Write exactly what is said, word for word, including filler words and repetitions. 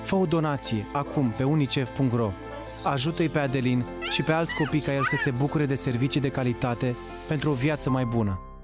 Fă o donație acum pe unicef punct ro. Ajută-i pe Adelin și pe alți copii ca el să se bucure de servicii de calitate pentru o viață mai bună.